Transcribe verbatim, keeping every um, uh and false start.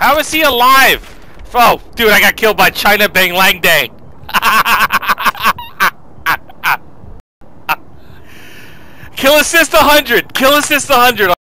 How is he alive? Oh, dude, I got killed by China Bang Lang Dang. Kill assist one hundred. Kill assist one hundred.